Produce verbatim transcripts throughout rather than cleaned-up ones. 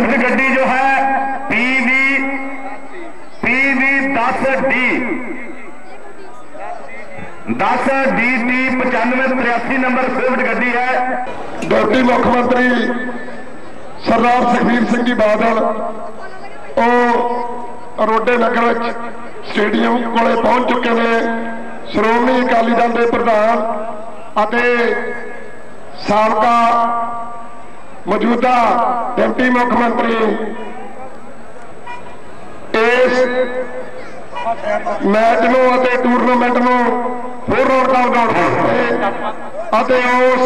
Swift गड्डी जो है पीवी पीवी दस डी दस डी टी पचानवे तिरासी नंबर स्विफ्ट गड्डी है। डिप्टी मुख्यमंत्री सरदार सुखबीर सिंह जी बादल रोडे नगर स्टेडियम कोले पहुंच चुके हैं। श्रोमणी अकाली दल के प्रधान अते साबका मौजूदा डिप्टी मुख्यमंत्री इस मैच नूं अते टूरनामेंट नूं होर रौनकां वधाउण उस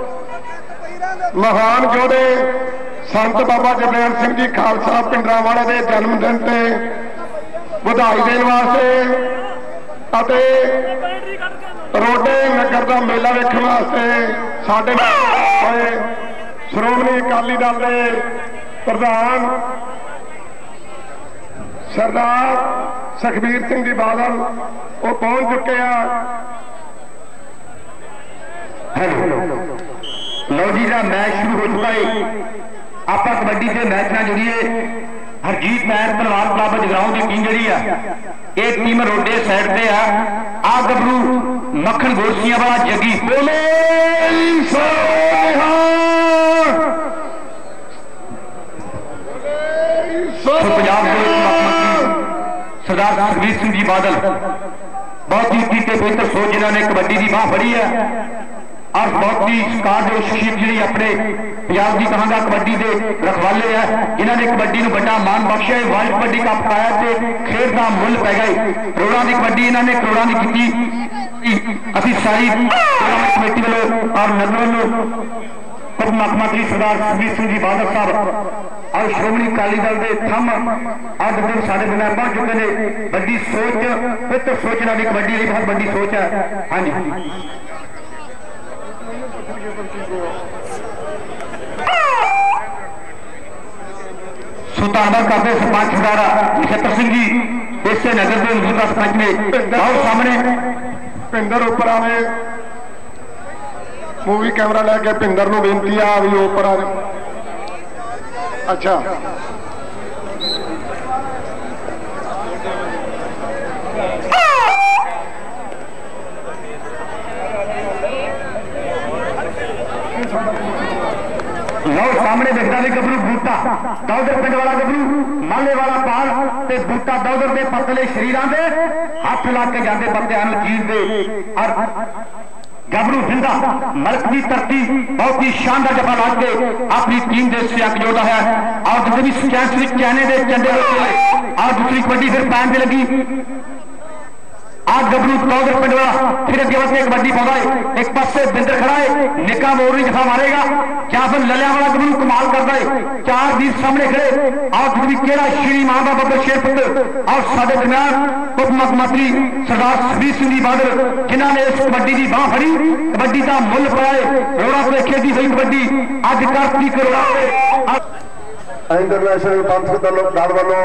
महान योधे संत बाबा जरनैल सिंह जी खालसा पिंडरांवाले के जन्मदिन से बधाई देने वास्ते अते रोडे नगर का मेला वेखण वास्ते साडे नाल श्रोमणी अकाली दल के प्रधान सरदार सुखबीर सिंह जी बादल वो पहुंच चुके हैं। लो जी का मैच शुरू हो चुका है। आप कबड्डी के मैच ना जुड़िए। हरजीत महर पहलवान क्लब जगराओं की टीम जी है ये टीम रोडे साइड से है। आ गबरू मक्खन गोरसियां वाला जगी बोले पंजाब के मुख्यमंत्री सरदार सुखबीर सिंह जी बादल बहुत ही कीते बेहतर सोच जिन्होंने कबड्डी की बाह फड़ी है और बहुत ही कार जो शख्सियत जी अपने पंजाब की कहांगा कबड्डी के रखवाले है इन्होंने कबड्डी को बड़ा मान बख्शा है। वर्ल्ड कबड्डी कप पाया तो खेल का मुल पै गए। करोड़ों की कबड्डी इन्होंने करोड़ों की की अभी सारी कमेटी वालों और नगर वालों उप मुख्यमंत्री सरदार सुखबीर सिंह जी बादल साहब और श्रोमणी अकाली दल के थम अज दिन साढ़े बिना पहुंच चुके हैं। बड़ी सोच बेहतर सोच ना कबड्डी की बहुत बड़ी सोच है। हाँ जी सुल्तानपुर काफे सरपंच सरदार नक्षत्र सिंह जी इसे नगर के मौजूदा सरपंच ने बहुत सामने पिंदर उपर आवे मूवी कैमरा लैके पिंदर नूं बेनती आ भी उपर आ जाओ। अच्छा लो सामने देखता भी गबरू बूटा दौदर पिंड वाला गबरू माले वाला पाल ते बूटा दौदर के पतले शरीर के हाथ ला के जाते बंदे जीत दे और गबरू हिंदा मलक की धरती बहुत ही शानदार जफा ला के अपनी टीम के सियाक जोड़ा है। और दूसरी चैने के चंडे और दूसरी कबड्डी फिर पैन से लगी आज गबरू दौदर पिंड वाला फिर अगे वह कबड्डी पाता है। एक पासे बिंदर खड़ा है निका मोरनी जफा मारेगा क्या फिर ललिया वाला गबरू कमाल करता है। चार बीस सामने खड़े और दूसरी केड़ा श्री मां का बब्बर शेर पुत्र और साडे दरम्यान उप मुख्यमंत्री सरदार सुखबीर सिंह जी बादल जिन्होंने इस कबड्डी की बाह फड़ी कबड्डी का मुल पाए रोड़ा से खेदी हुई कबड्डी अज करती करोड़ा इंटरनेशनल पंथ दल वालों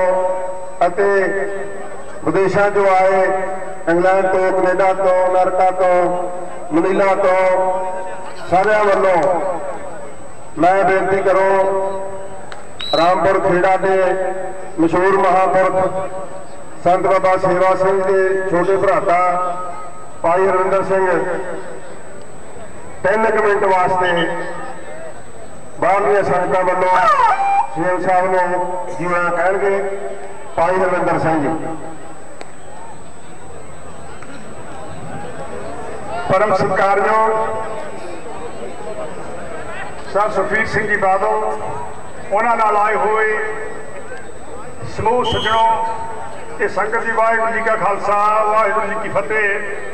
विदेशों जो आए इंग्लैंड तो कनेडा तो अमेरिका तो मनीला तो सारे वालों मैं बेनती करूं रामपुर खेड़ा के मशहूर महापुरख संत बाबा सेवा सिंह के छोटे भराता भाई हरविंदर सिंह तीन क मिनट वास्ते बाहरलियां संगतां वालों सीएम साहब को जीवना कहेंगे। भाई हरविंदर सिंह जी परम सत्कारयोग सर सुखबीर सिंह जी बादल उन्होंने नाल आए हुए समूह सज्जनों ते संगत जी वाहिगुरू जी का खालसा वाहिगुरू जी की फतेह।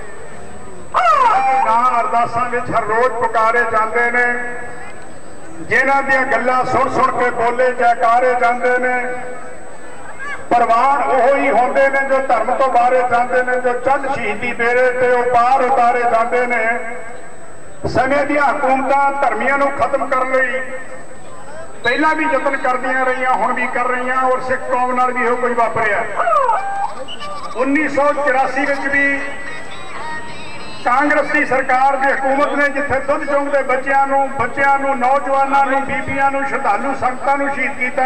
नां अरदासां विच हर रोज पुकारे जाते हैं जिन्हां दीयां गल्लां सुन सुन के बोले जयकारे जाते हैं। प्रवान वो ही होंदे ने जो धर्म तो बारे जाते हैं जो चंद शहीदी बेरे ते पार उतारे जाते हैं। समय दी हुकूमतां धर्मियां नूं खत्म करने लई पहला भी यतन करदियां रहियां हुण भी कर रही और सिख कौम नाल भी हो कुछ वापरिया। उन्नीस सौ चौरासी भी ਕਾਂਗਰਸ ਦੀ ਸਰਕਾਰ ਦੀ ਹਕੂਮਤ ਨੇ ਜਿੱਥੇ ਦੁੱਧ ਚੁੰਗਦੇ ਬੱਚਿਆਂ ਨੂੰ ਬੱਚਿਆਂ ਨੂੰ ਨੌਜਵਾਨਾਂ ਨੂੰ ਬੀਬੀਆਂ ਨੂੰ ਸ਼ਰਧਾਲੂ ਸੰਗਤਾਂ ਨੂੰ ਸ਼ਹੀਦ ਕੀਤਾ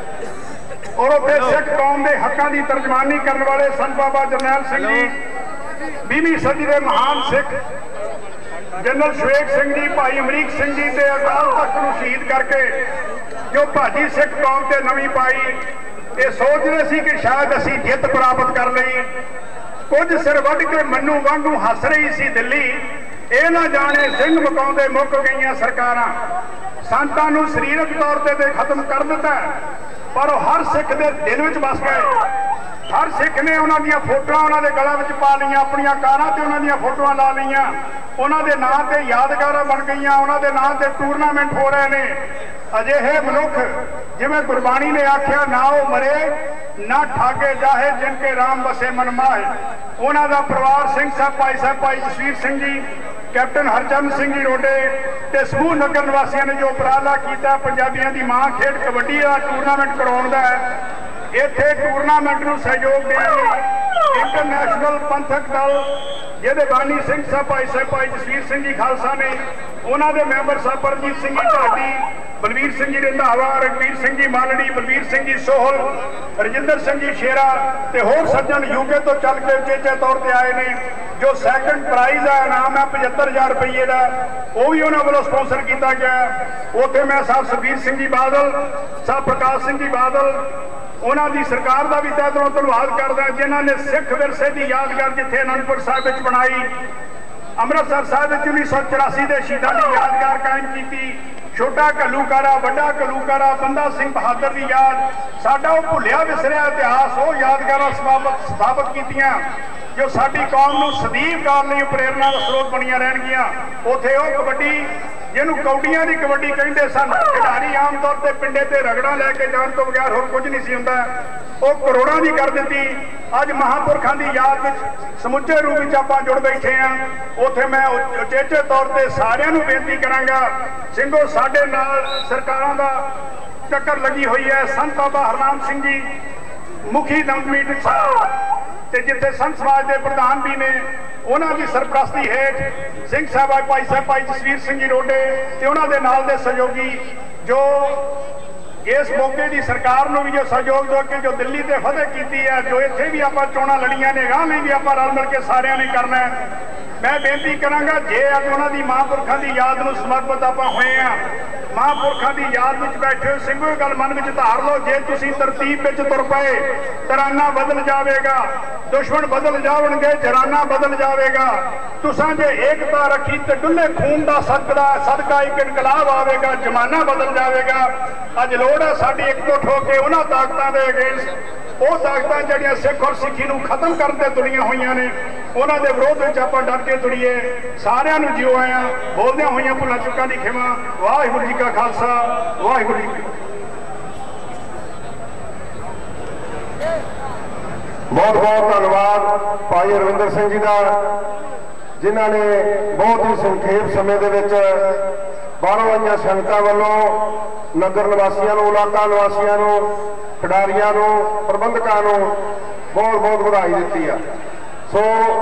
ਔਰ ਉੱਥੇ ਸਿੱਖ ਕੌਮ ਦੇ ਹੱਕਾਂ ਦੀ ਤਰਜਮਾਨੀ ਕਰਨ ਵਾਲੇ ਸੰਤ ਬਾਬਾ ਜਰਨੈਲ ਸਿੰਘ ਜੀ ਵੀਹਵੀਂ ਸਦੀ ਦੇ ਮਹਾਨ ਸਿੱਖ ਜਨਰਲ ਸ਼ਵੇਕ ਸਿੰਘ ਜੀ ਭਾਈ ਅਮਰੀਕ ਸਿੰਘ ਜੀ ਤੇ ਅਕਾਲ ਤਖਤ ਨੂੰ ਸ਼ਹੀਦ ਕਰਕੇ ਜੋ ਭਾਜੀ ਸਿੱਖ ਕੌਮ ਤੇ ਨਵੀਂ ਪਾਈ ਇਹ ਸੋਚਦੇ ਸੀ ਕਿ ਸ਼ਾਇਦ ਅਸੀਂ ਜਿੱਤ ਪ੍ਰਾਪਤ ਕਰ ਲਈ। ਕੁਝ ਸਿਰ ਵੱਢ ਕੇ ਮੰਨੂ ਵਾਂਗੂ ਹੱਸ ਰਹੀ ਸੀ ਦਿੱਲੀ, ਇਹ ਨਾ ਜਾਣੇ ਸਿੰਘ ਮਕਾਉਂਦੇ ਮੁੱਕ ਗਈਆਂ ਸਰਕਾਰਾਂ। ਸੰਤਾਂ ਨੂੰ ਸਰੀਰਕ ਤੌਰ ਤੇ ਤੇ ਖਤਮ ਕਰ ਦਿੱਤਾ ਪਰ ਉਹ ਹਰ ਸਿੱਖ ਦੇ ਦਿਲ ਵਿੱਚ ਵਸ ਗਏ। ਹਰ ਸਿੱਖ ਨੇ ਉਹਨਾਂ ਦੀਆਂ ਫੋਟੋਆਂ ਉਹਨਾਂ ਦੇ ਗਲਾਂ ਵਿੱਚ ਪਾ ਲਈਆਂ, ਆਪਣੀਆਂ ਕਾਰਾਂ ਤੇ ਉਹਨਾਂ ਦੀਆਂ ਫੋਟੋਆਂ ਲਾ ਲਈਆਂ, ਉਹਨਾਂ ਦੇ ਨਾਂ ਤੇ ਯਾਦਗਾਰਾਂ ਬਣ ਗਈਆਂ, ਉਹਨਾਂ ਦੇ ਨਾਂ ਤੇ ਟੂਰਨਾਮੈਂਟ ਹੋ ਰਹੇ ਨੇ। ਅਜਿਹੇ ਮਨੁੱਖ ਜਿਵੇਂ ਗੁਰਬਾਣੀ ਨੇ ਆਖਿਆ, ਨਾ ਉਹ ਮਰੇ ਨਾ ਠਾਗੇ ਜਾਹੇ ਜਿਨ ਕੇ ਰਾਮ ਵਸੇ ਮਨ ਮਾਹੇ। ਉਹਨਾਂ ਦਾ ਪਰਿਵਾਰ ਸਿੰਘ ਸਾਹਿਬ ਭਾਈ ਸਾਹਿਬ ਭਾਈ ਜਸਵੀਰ ਸਿੰਘ ਜੀ, ਕੈਪਟਨ ਹਰਚੰਦ ਸਿੰਘ ਜੀ ਰੋਡੇ ਤੇ ਸਮੂਹ ਨਗਰ ਨਿਵਾਸੀਆਂ ਨੇ ਜੋ ਉਪਰਾਲਾ ਕੀਤਾ ਪੰਜਾਬੀਆਂ ਦੀ ਮਾਂ ਖੇਡ ਕਬੱਡੀ ਦਾ ਟੂਰਨਾਮੈਂਟ ਕਰਾਉਣ ਦਾ ਹੈ। ਇੱਥੇ ਟੂਰਨਾਮੈਂਟ ਨੂੰ ਸਹਿਯੋਗ ਦੇਣ ਲਈ ਇੰਟਰਨੈਸ਼ਨਲ ਪੰਥਕ ਦਲ ਜਿਹਦੇ ਬਾਨੀ ਸਿੰਘ ਸਾਹਿਬ ਭਾਈ ਸਾਹਿਬ ਭਾਈ ਜਸਵੀਰ ਸਿੰਘ ਜੀ ਖਾਲਸਾ ਨੇ, ਉਹਨਾਂ ਦੇ ਮੈਂਬਰ ਸਾਹਿਬ ਪਰਮਜੀਤ ਸਿੰਘ ਜੀ ਢਾਡੀ, ਬਲਵੀਰ ਸਿੰਘ ਜੀ ਰੰਧਾਵਾ, ਰਘਵੀਰ ਸਿੰਘ ਜੀ ਮਾਲੜੀ, ਬਲਵੀਰ ਸਿੰਘ ਜੀ ਸੋਹਲ, ਰਜਿੰਦਰ ਸਿੰਘ ਜੀ ਸ਼ੇਰਾ ਤੇ ਹੋਰ ਸੱਜਣ ਯੂਕੇ ਤੋਂ ਚੱਲ ਕੇ ਉਚੇਚੇ ਤੌਰ ਤੇ ਆਏ ਨੇ। ਜੋ ਸੈਕੰਡ ਪ੍ਰਾਈਜ਼ ਹੈ ਇਨਾਮ ਹੈ ਪਝੱਤਰ ਹਜ਼ਾਰ ਰੁਪਏ ਦਾ, ਉਹ ਵੀ ਉਹਨਾਂ ਵੱਲੋਂ ਸਪਾਂਸਰ ਕੀਤਾ ਗਿਆ। ਉੱਥੇ ਮੈਂ ਸਾਹਿਬ ਸੁਖਬੀਰ ਸਿੰਘ ਜੀ ਬਾਦਲ, ਸਾਹਿਬ ਪ੍ਰਕਾਸ਼ ਸਿੰਘ ਜੀ ਬਾਦਲ, ਉਹਨਾਂ ਦੀ ਸਰਕਾਰ ਦਾ ਵੀ ਤਹਿ ਦਿਲੋਂ ਧੰਨਵਾਦ ਕਰਦਾ ਜਿਨ੍ਹਾਂ ਨੇ ਸਿੱਖ ਵਿਰਸੇ ਦੀ ਯਾਦਗਾਰ ਜਿੱਥੇ ਅਨੰਦਪੁਰ ਸਾਹਿਬ ਵਿੱਚ ਬਣਾਈ, ਅੰਮ੍ਰਿਤਸਰ ਸਾਹਿਬ ਵਿੱਚ ਉੱਨੀ ਸੌ ਚੁਰਾਸੀ ਦੇ ਸ਼ਹੀਦਾਂ ਦੀ ਯਾਦਗਾਰ ਕਾਇਮ ਕੀਤੀ। ਛੋਟਾ ਘੱਲੂਕਾਰਾ, ਵੱਡਾ ਘੱਲੂਕਾਰਾ, ਬੰਦਾ ਸਿੰਘ ਬਹਾਦਰ ਦੀ ਯਾਦ, ਸਾਡਾ ਉਹ ਭੁੱਲਿਆ ਵਿਸਰਿਆ ਇਤਿਹਾਸ, ਉਹ ਯਾਦਗਾਰਾਂ ਸਥਾਪਤ ਸਥਾਪਤ ਕੀਤੀਆਂ ਜੋ ਸਾਡੀ ਕੌਮ ਨੂੰ ਸਦੀਵ ਕਾਲ ਲਈ ਪ੍ਰੇਰਨਾ ਦਾ ਸਰੋਤ ਬਣੀਆਂ ਰਹਿਣਗੀਆਂ। ਉੱਥੇ ਉਹ ਕਬੱਡੀ ਜਿਹਨੂੰ ਕੌਡੀਆਂ ਦੀ ਕਬੱਡੀ ਕਹਿੰਦੇ ਸਨ, ਖਿਡਾਰੀ ਆਮ ਤੌਰ ਤੇ ਪਿੰਡੇ ਤੇ ਰਗੜਾਂ ਲੈ ਕੇ ਜਾਣ ਤੋਂ ਬਗੈਰ ਹੋਰ ਕੁਝ ਨਹੀਂ ਸੀ ਹੁੰਦਾ, ਉਹ ਕਰੋੜਾਂ ਦੀ ਕਰ ਦਿੱਤੀ। ਅੱਜ ਮਹਾਂਪੁਰਖਾਂ ਦੀ ਯਾਦ ਵਿੱਚ ਸਮੁੱਚੇ ਰੂਪ ਵਿੱਚ ਆਪਾਂ ਜੁੜ ਬੈਠੇ ਹਾਂ। ਉੱਥੇ ਮੈਂ ਉਚੇਚੇ ਤੌਰ ਤੇ ਸਾਰਿਆਂ ਨੂੰ ਬੇਨਤੀ ਕਰਾਂਗਾ, ਸਿੰਘੋ ਸਾਡੇ ਨਾਲ ਸਰਕਾਰਾਂ ਦਾ ਟੱਕਰ ਲੱਗੀ ਹੋਈ ਹੈ। ਸੰਤ ਬਾਬਾ ਹਰਨਾਮ ਸਿੰਘ ਜੀ ਮੁਖੀ ਦਮਦਮੀ ਮੀਟਿੰਗ ਸਾਹਿਬ ਤੇ ਜਿੱਥੇ ਸੰਤ ਸਮਾਜ ਦੇ ਪ੍ਰਧਾਨ ਵੀ ਨੇ, ਉਹਨਾਂ ਦੀ ਸਰਪ੍ਰਸਤੀ ਹੇਠ ਸਿੰਘ ਸਾਹਿਬ ਭਾਈ ਸਾਹਿਬ ਭਾਈ ਜਸਵੀਰ ਸਿੰਘ ਜੀ ਰੋਡੇ ਤੇ ਉਹਨਾਂ ਦੇ ਨਾਲ ਦੇ ਸਹਿਯੋਗੀ ਜੋ ਇਸ ਮੌਕੇ ਦੀ ਸਰਕਾਰ ਨੂੰ ਵੀ ਜੋ ਸਹਿਯੋਗ ਦੇ ਕੇ ਜੋ ਦਿੱਲੀ ਤੇ ਫਤਿਹ ਕੀਤੀ ਹੈ, ਜੋ ਇੱਥੇ ਵੀ ਆਪਾਂ ਚੋਣਾਂ ਲੜੀਆਂ ਨੇ, ਗਾਂ ਲਈ ਵੀ ਆਪਾਂ ਰਲ ਮਿਲ ਕੇ ਸਾਰਿਆਂ ਨੇ ਕਰਨਾ ਹੈ। ਮੈਂ ਬੇਨਤੀ ਕਰਾਂਗਾ, ਜੇ ਅੱਜ ਉਹਨਾਂ ਦੀ ਮਹਾਂਪੁਰਖਾਂ ਦੀ ਯਾਦ ਨੂੰ ਸਮਰਪਿਤ ਆਪਾਂ ਹੋਏ ਆ, ਮਹਾਂਪੁਰਖਾਂ ਦੀ ਯਾਦ ਵਿੱਚ ਬੈਠੇ ਹੋ ਸਿੰਘੋ ਗੱਲ ਮਨ ਵਿੱਚ ਧਾਰ ਲਓ, ਜੇ ਤੁਸੀਂ ਤਰਤੀਬ ਵਿੱਚ ਤੁਰ ਪਏ ਤਰਾਨਾ ਬਦਲ ਜਾਵੇਗਾ, ਦੁਸ਼ਮਣ ਬਦਲ ਜਾਵਣਗੇ, ਜਰਾਨਾ ਬਦਲ ਜਾਵੇਗਾ। ਤੁਸਾਂ ਜੇ ਏਕਤਾ ਰੱਖੀ ਤੇ ਡੁੱਲੇ ਖੂਨ ਦਾ ਸਦਕਾ ਸਦਕਾ ਇੱਕ ਇਨਕਲਾਬ ਆਵੇਗਾ, ਜ਼ਮਾਨਾ ਬਦਲ ਜਾਵੇਗਾ। ਅੱਜ ਲੋੜ ਹੈ ਸਾਡੀ ਇਕਜੁੱਟ ਹੋ ਕੇ ਉਹਨਾਂ ਤਾਕਤਾਂ ਦੇ ਅਗੇਂਸਟ, ਉਹ ਤਾਕਤਾਂ ਜਿਹੜੀਆਂ ਸਿੱਖ ਔਰ ਸਿੱਖੀ ਨੂੰ ਖਤਮ ਕਰਨ ਤੇ ਤੁਰੀਆਂ ਹੋਈਆਂ ਨੇ, ਉਹਨਾਂ ਦੇ ਵਿਰੋਧ ਵਿੱਚ ਆਪਾਂ ਡਟ ਕੇ ਤੁਰੀਏ। ਸਾਰਿਆਂ ਨੂੰ ਜਿਉ ਆਇਆ, ਬੋਲਦਿਆਂ ਹੋਈਆਂ ਭੁੱਲਾਂ ਚੁੱਕਾਂ ਦੀ ਖਿਮਾ। ਵਾਹਿਗੁਰੂ ਜੀ ਕਾ ਖਾਲਸਾ, ਵਾਹਿਗੁਰੂ ਜੀ ਕੀ ਫਤਿਹ। ਬਹੁਤ ਬਹੁਤ ਧੰਨਵਾਦ ਭਾਈ ਰਵਿੰਦਰ ਸਿੰਘ ਜੀ ਦਾ, ਜਿਨ੍ਹਾਂ ਨੇ ਬਹੁਤ ਹੀ ਸੰਖੇਪ ਸਮੇਂ ਦੇ ਵਿੱਚ ਬਾਹਰੋਂ ਆਈਆਂ ਸੰਗਤਾਂ ਵੱਲੋਂ ਨਗਰ ਨਿਵਾਸੀਆਂ ਨੂੰ, ਇਲਾਕਾ ਨਿਵਾਸੀਆਂ ਨੂੰ, ਖਿਡਾਰੀਆਂ ਨੂੰ, ਪ੍ਰਬੰਧਕਾਂ ਨੂੰ ਬਹੁਤ ਬਹੁਤ ਵਧਾਈ ਦਿੱਤੀ ਆ। ਸੋ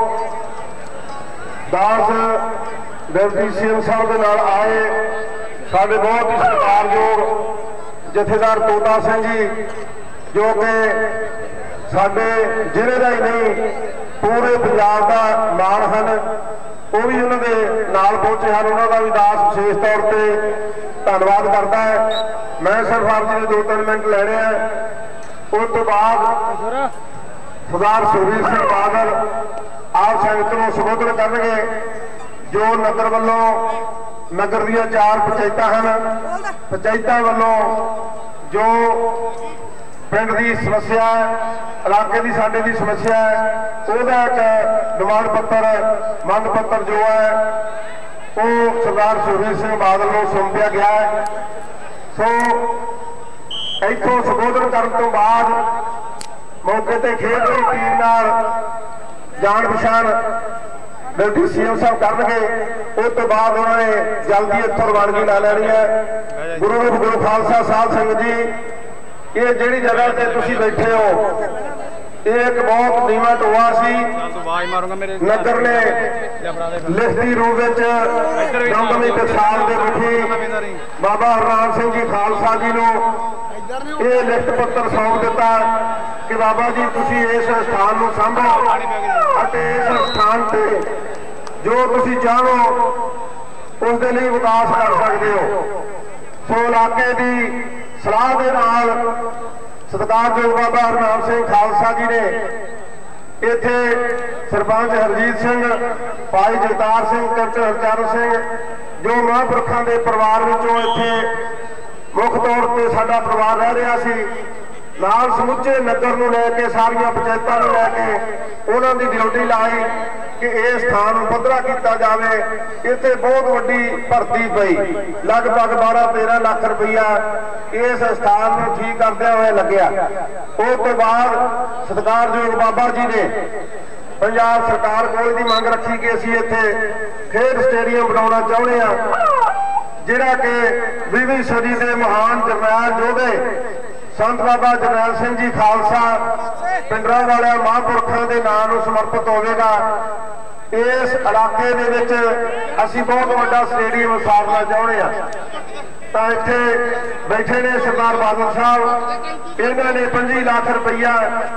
ਦਾਸ ਡਿਪਟੀ ਸੀਐਮ ਸਾਹਿਬ ਦੇ ਨਾਲ ਆਏ ਸਾਡੇ ਬਹੁਤ ਹੀ ਸਤਿਕਾਰਯੋਗ ਜਥੇਦਾਰ ਤੋਤਾ ਸਿੰਘ ਜੀ, ਜੋ ਕਿ ਸਾਡੇ ਜ਼ਿਲ੍ਹੇ ਦਾ ਹੀ ਨਹੀਂ ਪੂਰੇ ਪੰਜਾਬ ਦਾ ਮਾਣ ਹਨ, ਉਹ ਵੀ ਉਹਨਾਂ ਦੇ ਨਾਲ ਪਹੁੰਚੇ ਹਨ। ਉਹਨਾਂ ਦਾ ਵੀ ਦਾਸ ਵਿਸ਼ੇਸ਼ ਤੌਰ ਤੇ ਧੰਨਵਾਦ ਕਰਦਾ ਹੈ। ਮੈਂ ਸਿਰਫ ਆਪ ਜੀ ਦੇ ਦੋ ਤਿੰਨ ਮਿੰਟ ਲੈਣੇ ਆ, ਉਸ ਤੋਂ ਬਾਅਦ ਸਰਦਾਰ ਸੁਖਬੀਰ ਸਿੰਘ ਬਾਦਲ ਆਪ ਸੰਗਤ ਨੂੰ ਸੰਬੋਧਨ ਕਰਨਗੇ। ਜੋ ਨਗਰ ਵੱਲੋਂ ਨਗਰ ਦੀਆਂ ਚਾਰ ਪੰਚਾਇਤਾਂ ਹਨ, ਪੰਚਾਇਤਾਂ ਵੱਲੋਂ ਜੋ ਪਿੰਡ ਦੀ ਸਮੱਸਿਆ, ਇਲਾਕੇ ਦੀ ਸਾਡੇ ਦੀ ਸਮੱਸਿਆ ਹੈ, ਉਹਦਾ ਇੱਕ ਡਿਮਾਂਡ ਪੱਤਰ ਮੰਗ ਪੱਤਰ ਜੋ ਹੈ ਉਹ ਸਰਦਾਰ ਸੁਖਬੀਰ ਸਿੰਘ ਬਾਦਲ ਨੂੰ ਸੌਂਪਿਆ ਗਿਆ ਹੈ। ਸੋ ਇੱਥੋਂ ਸੰਬੋਧਨ ਕਰਨ ਤੋਂ ਬਾਅਦ ਮੌਕੇ ਤੇ ਖੇਡ ਦੀ ਟੀਮ ਨਾਲ ਜਾਣ ਪਛਾਣ ਡਿਪਟੀ ਸੀਐਮ ਸਾਹਿਬ ਕਰਨਗੇ। ਉਸ ਤੋਂ ਬਾਅਦ ਉਹਨਾਂ ਨੇ ਜਲਦੀ ਇੱਥੋਂ ਰਵਾਨਗੀ ਲੈ ਲੈਣੀ ਹੈ। ਗੁਰੂ ਰੂਪ ਗੁਰੂ ਖਾਲਸਾ ਸਾਹਿਬ ਸਿੰਘ ਜੀ, ਇਹ ਜਿਹੜੀ ਜਗ੍ਹਾ ਤੇ ਤੁਸੀਂ ਬੈਠੇ ਹੋ, एक बहुत नीवा टोआ सी नगर ने लिखती रूप दमदमी टकसाल के मुखी बाबा हरनाम सिंह जी खालसा जी को यह लिखत पत्र सौंप दिता कि बाबा जी तुसी इस स्थान को संभो और इस स्थान से जो तुसी चाहो उसके लिए विकास कर सकते हो। सो इलाके की सलाह के नाल सत्कारयोग बाबा हरनाम सिंह खालसा जी ने इत्थे सरपंच हरजीत सिंह भाई जगतार सिंह कैप्टन हरचरण सिंह जो महापुरखों के परिवार विचों इत्थे मुख तौर पर साडा परिवार रह रहा सी नाल समुचे नगर नूं लैके सारियां पंचायतां नूं लैके उन्हां दी ड्यूटी लाई कि इस स्थान पद्धरा किया जाए। इत्थे बहुत वड्डी भर्ती पई लगभग बारह तेरह लाख रुपया इस स्थान को ठीक करदे हुए लग्या। उस तो बाद सत्कारयोग बाबा जी ने पंजाब सरकार कोल दी मंग रखी कि असीं इत्थे खेड स्टेडियम बनाउणा चाहुंदे हां जिहड़ा कि बीहवीं सदी के महान जरनैल योधे संत बाबा जरनैल सिंह जी खालसा पिंडरां वाले महापुरखों के नाम को समर्पित होगा। इस इलाके दे विच असीं बहुत वड्डा स्टेडियम वसारना चाहुंदे हां तां इत्थे बैठे ने सरदार बादल साहब इन्हां ने पच्चीस लाख रुपया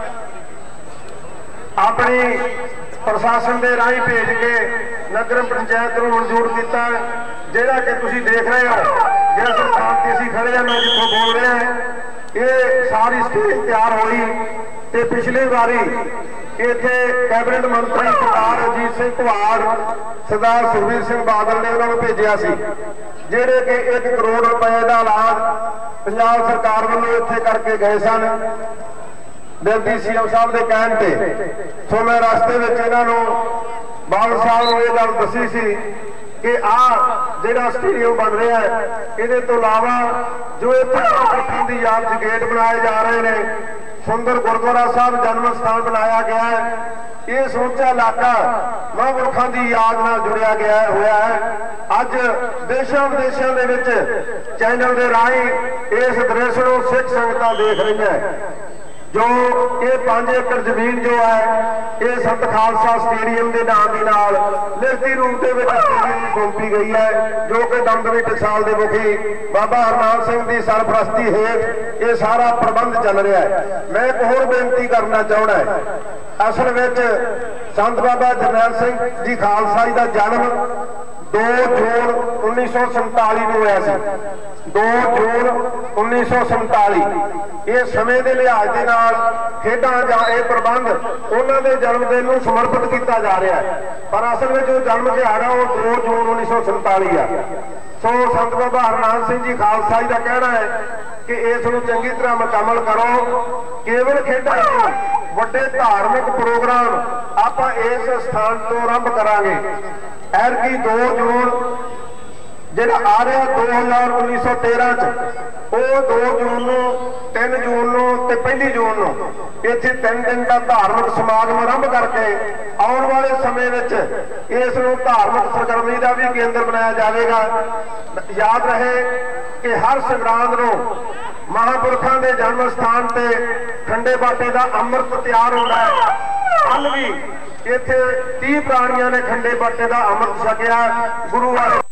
अपनी प्रशासन के राही भेज के नगर पंचायत को मंजूर किया जिहड़ा कि तुसीं देख रहे हो जिस स्थान ते असीं खड़े हैं मैं जिथों बोल रहा है ये सारी स्टेज तैयार हुई ते पिछली बारी इत्थे कैबिनेट मंत्री सरदार अजीत सिंह कुहाड़ सरदार सुखबीर सिंह बादल ने उन्होंने भेजा सी जिहड़े कि एक करोड़ रुपए का ऐलान पंजाब सरकार वालों इत्थे करके गए सन डिप्टी सीएम साहब के कहण ते। सो मैं रास्ते में इन्हों बादल साहब ने यह गल दसी सी कि आ जिहड़ा स्टेडियम बन रहा है ये तो इलावा जो इत्थे की याद च गेट बनाए जा रहे हैं सुंदर गुरुद्वारा साहब जन्म स्थान बनाया गया है ये समूचा इलाका महापुरखों की याद नाल जुड़िया गया हुआ है। अज देशों विदेशों के विच चैनल के राही इस दृश्य को सिख संगतां देख रही है जो ये पांच एकड़ जमीन जो है ये संत खालसा स्टेडियम के नाम के नाल लिखती रूप से सौंपी गई है जो कि दमदमी टकसाल के मुखी बाबा हरनाम सिंह की सरपरस्ती हेठ ये सारा प्रबंध चल रहा है। मैं एक होर बेनती करना चाहना है असल में संत बाबा जरनैल सिंह जी खालसा जी का जन्म दो जून उन्नीस सौ संताली में होया सी दो जून उन्नीस सौ संताली ये समय के लिहाज के नाल खेडां जां ये प्रबंध उन्हां दे जन्मदिन नूं समर्पित किया जा रहा है पर असल में जो जन्म दिहाड़ा वो दो जून उन्नीस सौ संताली है। सो संत बाबा हरनाम सिंह जी खालसा जी का कहना है कि इस नूं चंगी तरह मुकम्मल करो। केवल खेडां वड्डे धार्मिक प्रोग्राम आपां इस स्थान तो आरंभ करांगे। एरकी दो जून जिहड़ा आ रहा दो हजार उन्नीस सौ तेरह च दो जून नूं तीन जून नूं ते पहली जून नूं इत्थे तीन दिन का धार्मिक समागम आरंभ करके आने वाले समय में इस नूं धार्मिक सरगर्मी का भी केंद्र बनाया जाएगा। याद रहे कि हर संगरांद नूं महापुरखों के जन्म स्थान से खंडे बाटे का अमृत तैयार होता है। कल भी इत्थे तीह प्राणियों ने खंडे बाटे का अमृत छकिया गुरु वाले